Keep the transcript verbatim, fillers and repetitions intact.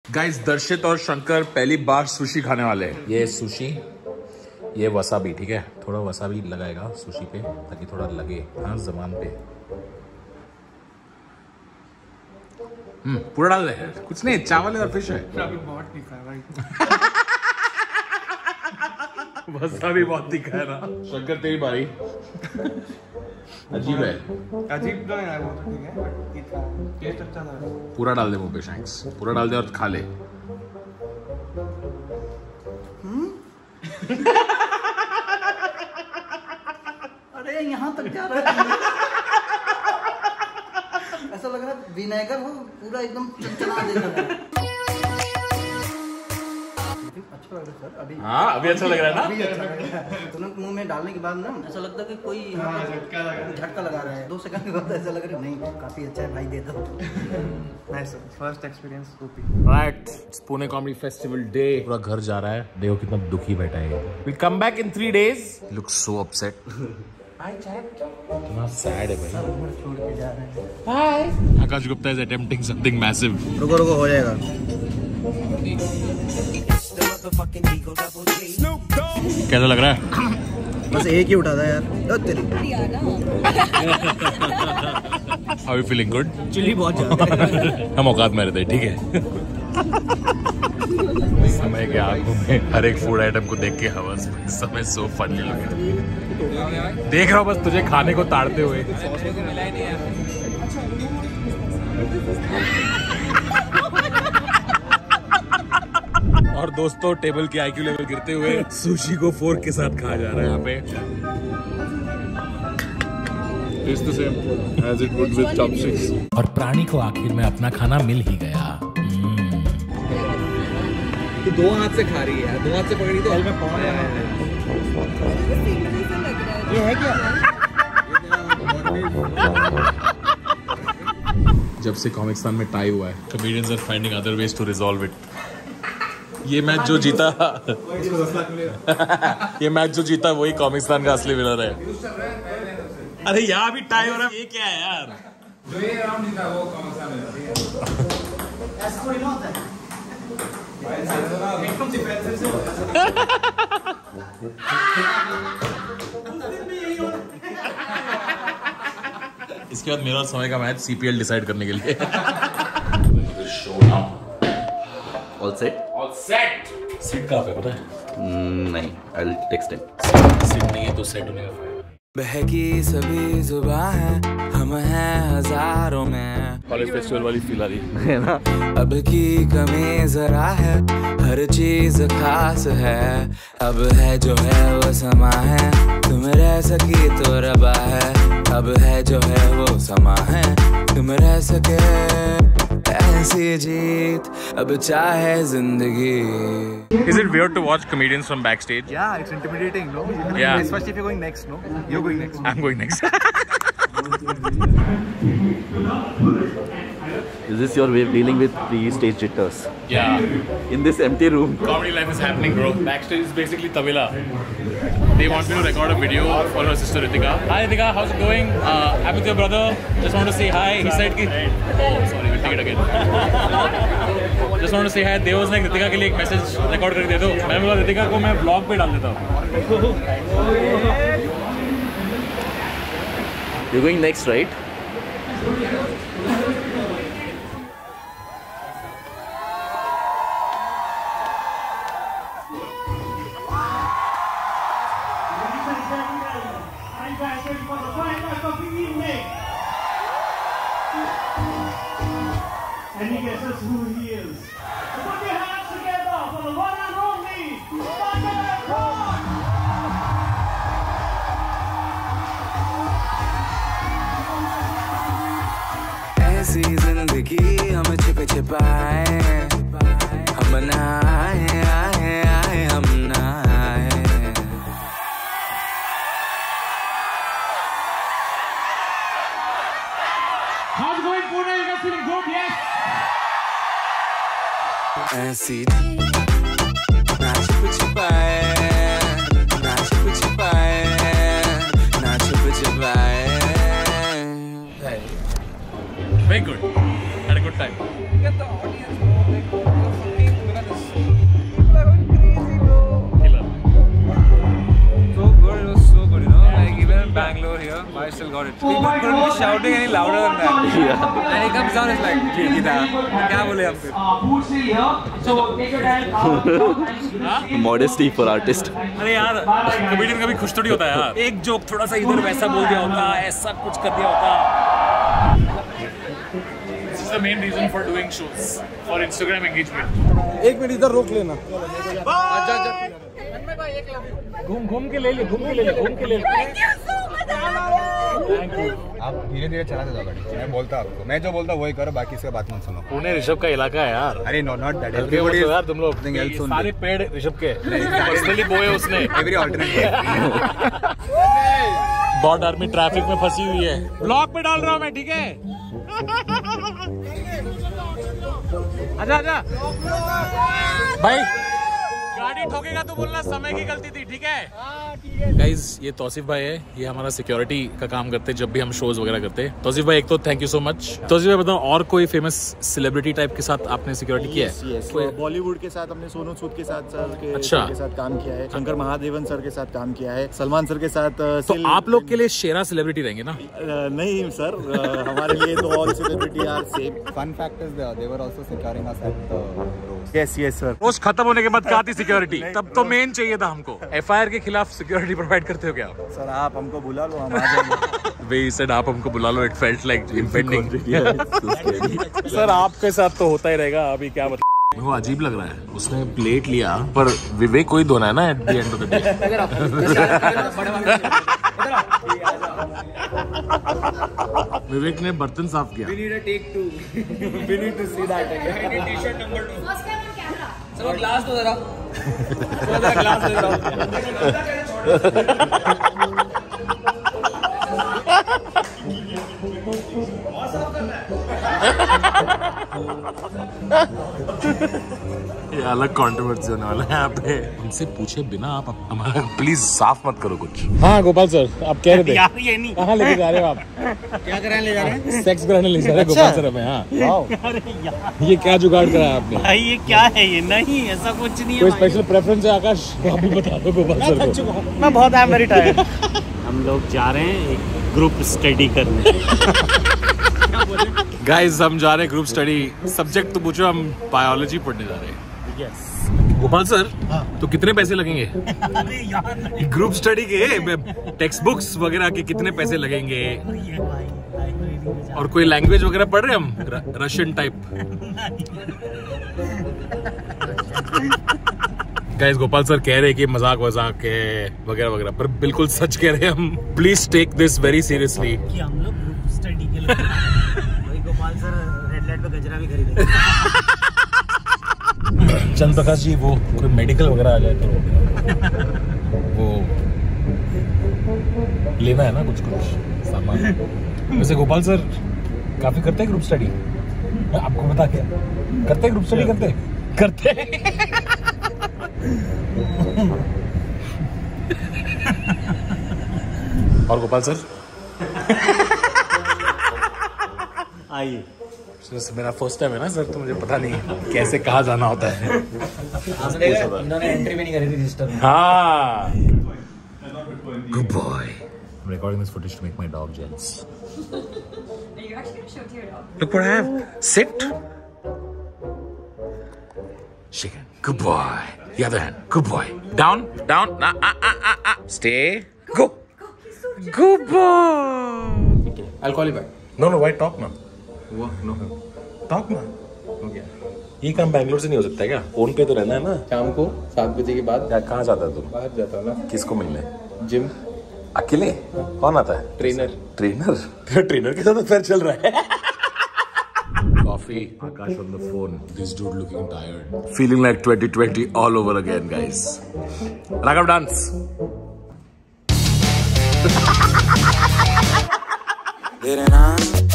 Guys, दर्शित और शंकर पहली बार सुशी खाने वाले हैं। ये सुशी, ये वसाबी, ठीक है, थोड़ा वसाबी लगाएगा सुशी पे ताकि थोड़ा लगे हाँ जबान पे। हम्म पूरा डाल दे, कुछ नहीं, चावल है और फिश है। बहुत तीखा है भाई। वसाबी बहुत तीखा है ना। शंकर तेरी बारी। अजीब है, अजीब तो है वो, तो ठीक है बट तीखा है, टेस्ट अच्छा था। पूरा डाल दे मुंह पे शैंक्स, पूरा डाल दे और खा ले। अरे यहाँ तक जा रहा है। ऐसा लग रहा है विनेगर वो पूरा एकदम चमचमा दे रहा है। अच्छा लग रहा है सर अभी। हाँ अभी अच्छा लग रहा है ना। अभी अच्छा लग रहा है। तुरंत मुंह में डालने के बाद ना ऐसा लगता है कि कोई झटका लगा झटका लगा रहा है। दो सेकंड के बाद ऐसा लग रहा है नहीं काफी अच्छा है भाई, दे दो। Nice first experience copy. Right, Pune comedy festival day पूरा घर जा रहा है। देखो कितना दुखी बैठा है। Will come back in three days. Look so upset. कितना सैड है भाई। छोड़ के जा रहे हैं। Hi. Akash Gupta is attempting something massive. रुको रुको हो जाएगा। कैसा लग रहा है? बस एक ही उठा था यार। तेरी how you feeling? Good. Chilly बहुत ज्यादा है। हम औकात में रहते हैं, ठीक है। समय के आंखों में हर एक फूड आइटम को देख के हवस समय सो फनी लग रहा है। देख रहा हूँ बस तुझे खाने को ताड़ते हुए। और दोस्तों टेबल के आईक्यू लेवल गिरते हुए सुशी को फोर्क के साथ खाया जा रहा है यहाँ पे। It's the same as it would with chopsticks. और प्राणी को आखिर में अपना खाना मिल ही गया। तो दो हाथ से खा रही है, दो हाथ से पकड़ी तो हल में पाँव आया है। ये है क्या? जब से कॉमिक्सान में टाई हुआ है, comedians are finding other ways to resolve it. ये मैच जो जीता ये मैच जो जीता वही कॉमिक्सान का असली विनर है। अरे यहाँ भी टाई हो रहा है, ये क्या है यार? जो ये राउंड जीता वो कॉमिक्सान है। ऐसा कोई ना होता है। एकदम डिफेंसिव से इसके बाद मेरा समय का मैच सीपीएल डिसाइड करने के लिए। All set? All set. Seat कहाँ पे पता है? Mm, नहीं, I'll text him. सीट नहीं है तो सेट होने का फायदा। बहकी सभी जुबां हैं, हम हैं हजारों में। कॉलेज फेस्टिवल वाली फील आ रही है ना? अब की कमी जरा है, हर चीज खास है। अब है जो है वो समा है, तुम रह सकी तो रबा है। अब है जो है वो समा है, तुम रह सके ऐसी जीत अब चाहे जिंदगी। Is it weird to watch comedians from backstage? Yeah, it's intimidating, no? Yeah. Especially if you're going next, no? You're going next. I'm going next. Is this your way of dealing with pre-stage jitters? Yeah. In this empty room? Comedy life is happening, bro. Backstage is basically Tavila. They want me to record a video for her sister Ritika. Hi Ritika, how's it going? Uh, I'm with your brother. Just want to say hi. He said कि oh sorry, we'll take it again. Just want to say hi. Devos ने रितिका के लिए एक message record करके दे दो। मैंने बोला रितिका को मैं ब्लॉग पे डाल देता हूँ। You're going next, right? And he gets us who he is. So put your hands together for the one and only Shunker Khan. ऐसी जिंदगी हम छिप छिपाए, हम ना आए आए आए हम ना आए। How's it going, Pune? You guys feeling good? Yes. ऐसी ना छिप छिपाए, ना छिप छिपाए, ना छिप छिपाए। Very good. Had a good time. Get the audience more like got it. People couldn't be shouting any louder than that. Yeah. And he comes down, it's like, ठीक ही था, क्या बोले हम फिर? Modesty for artist. अरे यार, comedian कभी खुश थोड़ी होता है यार। एक जोक थोड़ा सा इधर वैसा बोल दिया होता, ऐसा कुछ कर दिया होता। This is the main reason for doing shows, for Instagram engagement. एक मिनट इधर रोक लेना। घूम घूम के ले ले, घूम के ले ले, घूम के ले ले। आप धीरे धीरे चलाते जाओ गाड़ी। मैं बोलता आपको, मैं जो बोलता वही करो, बाकी इसका बात मत सुनो। पुणे ऋषभ का इलाका है यार। अरे नो नॉट दैट। एवरीबॉडी यार तुम लोग सारे पेड़ ऋषभ के पर्सनली बोए उसने। Every alternate. Bored army traffic में फंसी हुई है। ब्लॉग पे डाल रहा हूँ मैं, ठीक है? आजा आजा भाई, गाड़ी ठोकेगा तो बोलना समय की गलती थी, ठीक है? गाइज ये तौसीफ भाई है, ये हमारा सिक्योरिटी का काम करते हैं जब भी हम शोज वगैरह करते हैं। तौसीफ भाई एक तो thank you so much. Tauseef भाई बताओ, और कोई फेमस सेलिब्रिटी टाइप के साथ आपने सिक्योरिटी किया है? बॉलीवुड के साथ हमने सोनू सूद के साथ सर के, अच्छा। के साथ काम किया है, शंकर महादेवन सर के साथ काम किया है, सलमान सर के साथ। तो आप लोग के लिए शेरा सेलिब्रिटी रहेंगे ना? नहीं सर, हमारे लिए तो all celebrity are same. Fun fact is they were also securing us at the roast. Yes yes sir. Roast खत्म होने के बाद क्या थी सिक्योरिटी? तब तो मेन चाहिए था हमको। एफ आई आर के खिलाफ सिक्योरिटी प्रोवाइड करते हो क्या आप? सर आप हमको बुला लो, हम आ जाएंगे। वे सेड आप हमको बुला लो, it felt like impending. Sir आपके साथ तो होता ही रहेगा, अभी क्या बता। वो अजीब लग रहा है, उसने प्लेट लिया पर विवेक को ही धोना है ना at the end of the day. Vivek ने बर्तन साफ किया। We need a take two. We need to see that again. T-shirt number two. Sir वो ग्लास दो जरा। वो जरा ग्लास दे दो। ये अलग कंट्रोवर्सी होने वाला है यहाँ पे। हमसे पूछे बिना आप हमारा प्लीज साफ मत करो कुछ। हाँ गोपाल सर, आप कह रहे थे यार ये नहीं, कहाँ लेके जा रहे हो आप? क्या कराने ले जा रहे हैं? सेक्स कराने ले जा रहे हैं गोपाल सर हमें। हाँ ये क्या जुगाड़ कराया आपने? भाई ये क्या है? ये नहीं, ऐसा कुछ नहीं है। कोई स्पेशल प्रेफरेंस है आकाश? आप भी बता दो गोपाल सर को। मैं बहुत आई एम वेरी टायर्ड। हम लोग जा रहे हैं एक ग्रुप स्टडी करने। गाइस हम जा रहे हैं ग्रुप स्टडी। सब्जेक्ट तो पूछो, हम बायोलॉजी पढ़ने जा रहे हैं। यस गोपाल सर, तो कितने पैसे लगेंगे? ग्रुप स्टडी के टेक्स्ट बुक्स वगैरह के कितने पैसे लगेंगे? और कोई लैंग्वेज वगैरह पढ़ रहे हम, Russian type? Guys Gopal sir कह रहे हैं कि मजाक वजाक है वगैरह वगैरह, पर बिल्कुल सच कह रहे हैं हम। Please take this very seriously. कि हम लोग ग्रुप स्टडी के लिए गोपाल सर रेड लाइट पे गजरा भी खरीदेंगे। चंद प्रकाश जी, वो कोई मेडिकल वगैरह आ जाए तो वो लेना है ना कुछ कुछ सामान। वैसे गोपाल सर काफी करते हैं ग्रुप स्टडी, आपको बता क्या करते हैं? ग्रुप स्टडी करते करते और गोपाल सर आइए। मेरा फर्स्ट टाइम है ना सर, तो मुझे पता नहीं कैसे कहाँ जाना होता है। इन्होंने एंट्री भी नहीं करी थी रजिस्टर में। हाँ good boy. I'm recording this footage to make my dog jealous. Are you actually going to show it to your dog? Look what I have. Sit. Shake it. Good boy. The other hand. Good boy. Down. Down. Ah, ah, ah, ah, ah. Stay. Go. Good boy. Okay, I'll call you back. No, no. Why talk now? What? No. Talk now. Okay. ये काम बैंगलोर से नहीं हो सकता है क्या? Phone पे तो रहना है ना। शाम को सात बजे के बाद कहाँ जाता है तू? बाहर जाता हूँ ना। किसको मिलने? जिम। अकेले? कौन आता है? ट्रेनर। ट्रेनर? ट्रेनर के साथ अफेयर चल रहा है। Coffee. Akash on the phone. This dude looking tired. Feeling like twenty twenty all over again, guys. Raghav dance. तेरे नाम